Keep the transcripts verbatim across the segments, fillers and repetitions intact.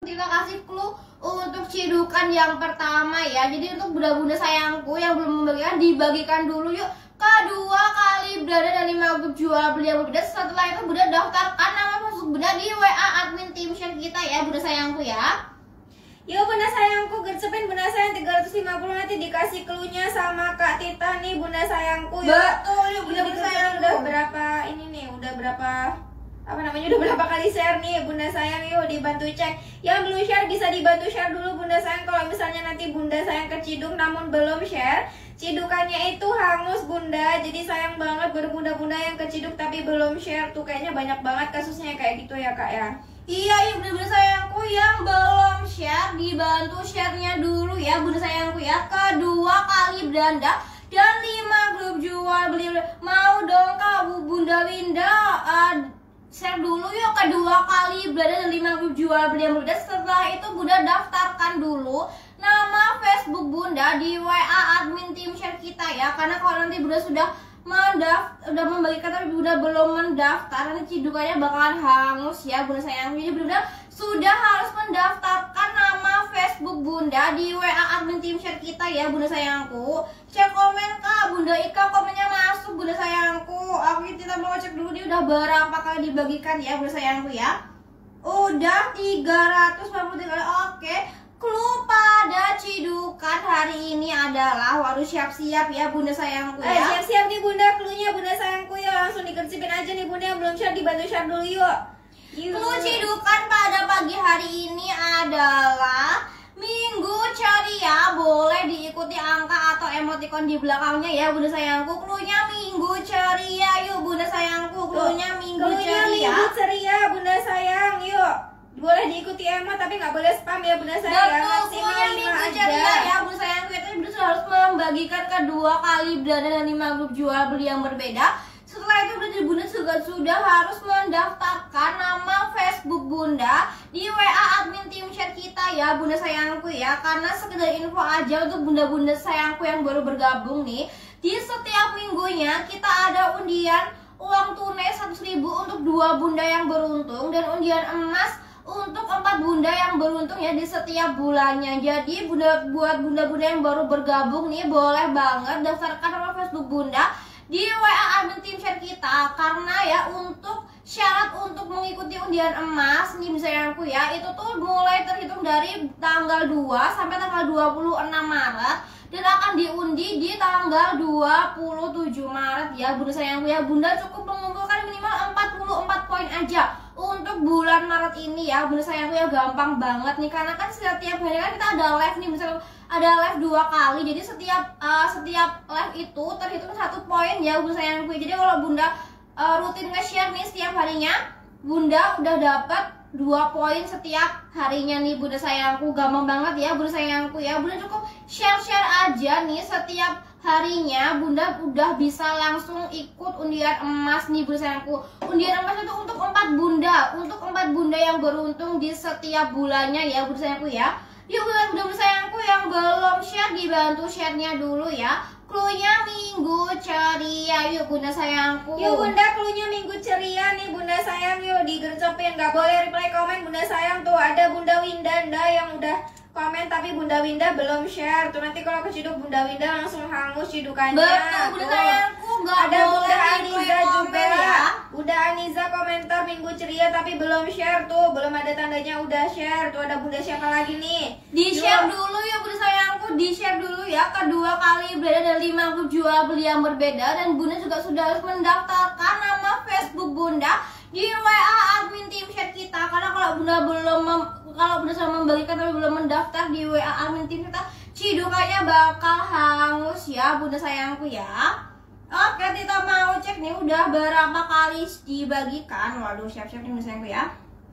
Kita kasih clue untuk cidukan yang pertama ya. Jadi untuk bunda-bunda sayangku yang belum membagikan, dibagikan dulu yuk. Kedua kali berada dari lima grup jual beli yang berbeda. Setelah itu bunda daftarkan nama masuk bunda di W A admin tim share kita ya bunda sayangku ya. Yuk bunda sayangku, gercepin bunda sayang tiga ratus lima puluh, nanti dikasih clue-nya sama Kak Tita nih bunda sayangku ya. Betul yuk bunda sayang. Udah berapa ini nih, udah berapa apa namanya udah berapa kali share nih bunda sayang, yuk dibantu cek. Yang belum share bisa dibantu share dulu bunda sayang. Kalau misalnya nanti bunda sayang keciduk namun belum share, cidukannya itu hangus bunda. Jadi sayang banget buat bunda-bunda yang keciduk tapi belum share. Tuh kayaknya banyak banget kasusnya kayak gitu ya kak ya. Iya iya bunda-bunda sayangku yang belum share, dibantu sharenya dulu ya bunda sayangku ya. Kedua kali beranda dan lima grup jual beli. Mau dong kak bu bunda Winda uh, share dulu yuk kedua kali berada di lima grup jual beli yang berbeda. Setelah itu bunda daftarkan dulu nama Facebook bunda di W A admin tim share kita ya. Karena kalau nanti bunda sudah mendaftar, udah membagikan tapi bunda belum mendaftar, nanti cidukannya bakalan hangus ya bunda sayang. Jadi bunda sudah harus mendaftarkan nama Facebook bunda di W A admin tim share kita ya bunda sayangku. Cek komen kak bunda Ika, komennya masuk bunda sayangku. Aku kita mau cek dulu dia udah berapa kali dibagikan ya bunda sayangku ya. Udah tiga ratus lima puluh tiga kali. Oke, clue pada cidukan hari ini adalah, waduh siap-siap ya bunda sayangku ya. Eh, siap-siap nih bunda clue-nya bunda sayangku ya. Langsung dikercipin aja nih bunda yang belum share, dibantu share dulu yuk. Clue cidukan pada pagi hari ini adalah Minggu Ceria. Boleh diikuti angka atau emoticon di belakangnya ya bunda sayangku. Cluenya Minggu Ceria yuk bunda sayangku. Cluenya Minggu Ceria. Minggu Ceria bunda sayang yuk. Boleh diikuti emo tapi nggak boleh spam ya bunda sayang. Betul, cluenya Minggu Ceria ya bunda sayangku. Itu bunda sudah harus membagikan kedua kali berada dan lima grup jual beli yang berbeda. Setelah itu bunda, bunda juga sudah harus mendaftarkan nama Facebook bunda di W A admin tim share kita ya bunda sayangku ya. Karena sekedar info aja untuk bunda-bunda sayangku yang baru bergabung nih, di setiap minggunya kita ada undian uang tunai seratus ribu untuk dua bunda yang beruntung dan undian emas untuk empat bunda yang beruntung ya di setiap bulannya. Jadi bunda, buat bunda-bunda yang baru bergabung nih, boleh banget daftarkan nama Facebook bunda di W A admin tim share kita. Karena ya untuk syarat untuk mengikuti undian emas nih sayangku ya, itu tuh mulai terhitung dari tanggal dua sampai tanggal dua puluh enam Maret dan akan diundi di tanggal dua puluh tujuh Maret ya bunda sayangku ya. Bunda cukup mengumpulkan minimal empat puluh empat poin aja untuk bulan Maret ini ya bunda sayangku ya. Gampang banget nih karena kan setiap hari kan kita ada live nih misalnya ada live dua kali. Jadi setiap uh, setiap live itu terhitung satu poin ya bunda sayangku. Jadi kalau bunda uh, rutin nge-share nih setiap harinya, bunda udah dapat dua poin setiap harinya nih bunda sayangku. Gampang banget ya bunda sayangku ya. Bunda cukup share-share aja nih setiap harinya, bunda udah bisa langsung ikut undian emas nih bunda sayangku. Undian emas itu untuk empat bunda, untuk empat bunda yang beruntung di setiap bulannya ya bunda sayangku ya. Yuk bunda-bunda sayangku yang belum share, dibantu sharenya dulu ya. Cluenya Minggu Ceria yuk bunda sayangku. Yuk bunda, cluenya Minggu Ceria nih bunda sayang, yuk digercepin. Gak boleh reply komen bunda sayang. Tuh ada bunda Windanda yang udah komen tapi bunda Winda belum share. Tuh nanti kalau keciduk bunda Winda langsung hangus cidukannya. Betul bunda sayangku, gak ada boleh bunda Aniza juga ya. Bunda Aniza komentar Minggu Ceria tapi belum share. Tuh belum ada tandanya udah share. Tuh ada bunda siapa lagi nih? Di share dulu ya bunda sayangku, di share dulu ya. Kedua kali berada dari lima grup jual beli yang berbeda. Dan bunda juga sudah harus mendaftarkan nama Facebook bunda di W A admin tim share kita. Karena kalau bunda belum mem kalau bunda sudah membagikan tapi belum mendaftar di W A admin tim kita, cidukannya bakal hangus ya bunda sayangku ya. Oke, kita mau cek nih udah berapa kali dibagikan. Waduh, siap-siap nih bunda sayangku ya.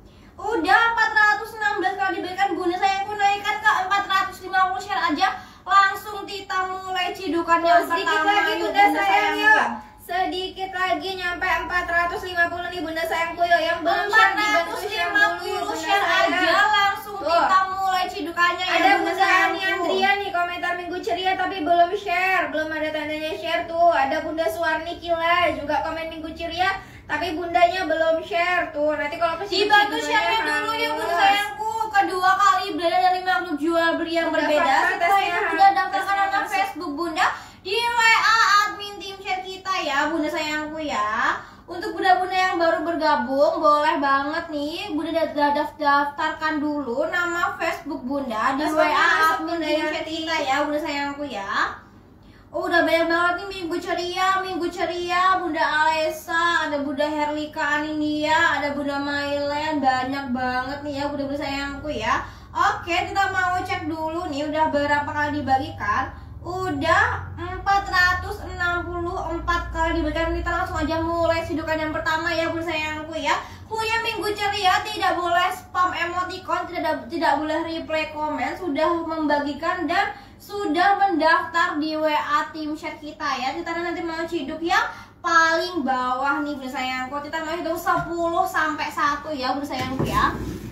Udah empat ratus enam belas kali dibagikan bunda sayangku, naikkan ke empat ratus lima puluh share aja. Langsung kita mulai cidukan yang sedikit pertama lagi yuk, bunda sayang sayangku yuk. ya. Sedikit lagi nyampe empat ratus lima puluh nih bunda sayangku yuk. Yang belum share dibantu share dulu yuk bunda share sayang. aja, langsung Tuh. kita mulai cidukannya ya Ada bunda bunda Ani sayangku. Andria nih komentar Minggu Ceria tapi belum share, belum ada tandanya share tuh. Ada bunda Suwarni Kila juga komen Minggu Ceria tapi bundanya belum share tuh. Nanti kalau kesini Dibantu share dulu yuk bunda sayangku. Kedua beli yang Udah berbeda. paham Setelah tesnya, itu Bunda daftarkan tesnya nama masuk. Facebook Bunda di W A admin tim chat kita ya Bunda sayangku ya. Untuk bunda-bunda yang baru bergabung, boleh banget nih Bunda daftarkan dulu nama Facebook Bunda di W A admin tim chat kita ya Bunda sayangku ya. Oh, udah banyak banget nih Minggu Ceria, Minggu Ceria, Bunda Alesa, ada Bunda Herlika Aninia, ada Bunda Mailen, banyak banget nih ya bunda-bunda sayangku ya. Oke, kita mau cek dulu nih udah berapa kali dibagikan. Udah empat ratus enam puluh empat kali dibagikan. Kita langsung aja mulai sidukan yang pertama ya bunda sayangku ya. Punya Minggu Ceria, tidak boleh spam emoticon, tidak tidak boleh reply komen, sudah membagikan dan sudah mendaftar di W A tim chat kita ya. Kita nanti mau ciduk yang paling bawah nih bunda sayangku. Kita mau hitung sepuluh sampai satu ya bunda sayangku ya.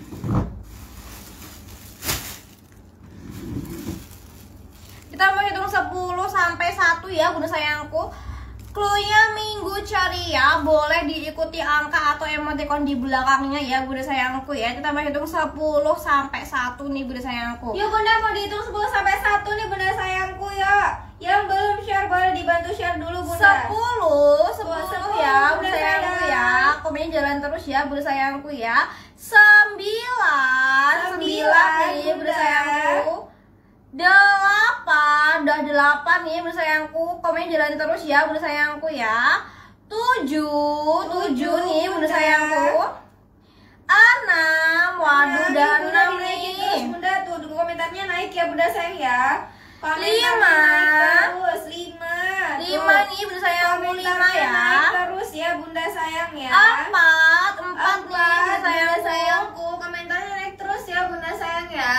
Kita mau hitung sepuluh sampai satu ya bunda sayangku. Cluenya Minggu Ceria, boleh diikuti angka atau emoticon di belakangnya ya bunda sayangku ya. Kita mau hitung sepuluh sampai satu nih bunda sayangku. Yuk bunda mau dihitung sepuluh sampai satu nih bunda sayangku ya. Yang belum share boleh dibantu share dulu bunda. sepuluh, sepuluh sepuluh ya bunda bunda sayangku sayang. ya. Komennya jalan terus ya bunda sayangku ya. sembilan, sembilan nih bunda sayangku. Delapan, udah delapan nih bunda sayangku. Komennya jalan terus ya bunda sayangku ya. Tujuh, tujuh nih bunda sayangku. Enam, waduh udah enam nih. Bunda tuh komentarnya naik ya bunda sayang ya. Komentarnya Lima. naik terus lima. Lima nih bunda sayangku, lima ya. Naik terus ya bunda sayang ya. Empat, empat nih bunda Bunda sayangku. sayangku, komentarnya naik terus ya bunda sayang ya.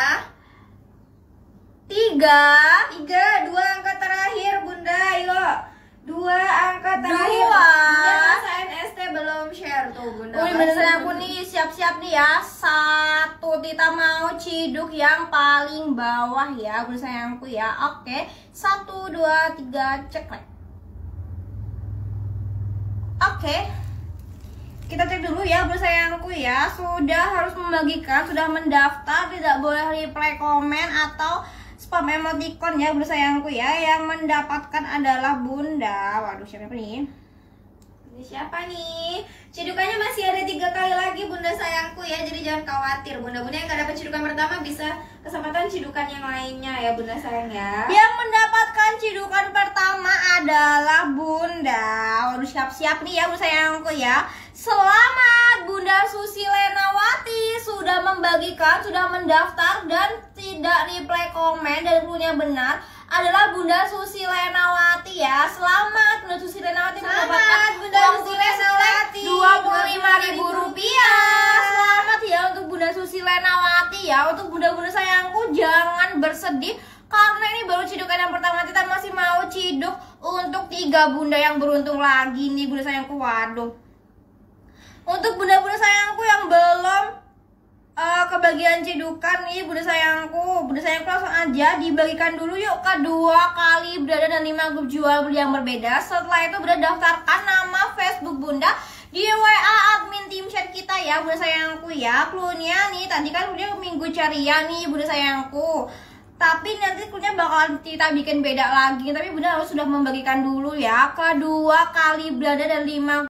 Tiga, Tiga, dua angka terakhir bunda, yuk. Dua angka terakhir. Dua. Bunda masa N S T belum share tuh bunda. Udah bunda sayangku nih siap-siap nih ya. Satu, kita mau ciduk yang paling bawah ya bunda sayangku ya. Oke, satu, dua, tiga, cek. Oke, kita cek dulu ya bunda sayangku ya. Sudah harus membagikan, sudah mendaftar, tidak boleh reply komen atau spam emoticon ya bunda sayangku ya. Yang mendapatkan adalah bunda. Waduh, siapa nih? Ini siapa nih? Cidukannya masih ada tiga kali lagi bunda sayangku ya. Jadi jangan khawatir bunda-bunda yang gak dapat cidukan pertama bisa kesempatan cidukan yang lainnya ya bunda sayang ya. Yang mendapatkan cidukan pertama adalah bunda. Waduh, siap-siap nih ya bunda sayangku ya. Selamat Bunda Susi Lenawati, sudah membagikan, sudah mendaftar dan tidak reply komen dan punya benar adalah Bunda Susi Lenawati ya. Selamat Bunda Susi Lenawati mendapatkan Bunda uang Susi tunai Lenawati, dua puluh lima ribu rupiah. Selamat ya untuk Bunda Susi Lenawati ya. Untuk bunda-bunda sayangku jangan bersedih karena ini baru cidukan yang pertama. Kita masih mau ciduk untuk tiga bunda yang beruntung lagi nih bunda sayangku. Waduh, untuk bunda-bunda sayangku yang belum uh, kebagian cidukan nih bunda sayangku, bunda sayangku langsung aja dibagikan dulu yuk kedua kali berada dan lima grup jual beli yang berbeda. Setelah itu bunda daftarkan nama Facebook bunda di W A admin tim chat kita ya bunda sayangku ya. Cluenya nih tadi kan udah Minggu Ceria nih bunda sayangku, tapi nanti cluenya bakal kita bikin beda lagi. Tapi bunda harus sudah membagikan dulu ya kedua kali berada dan lima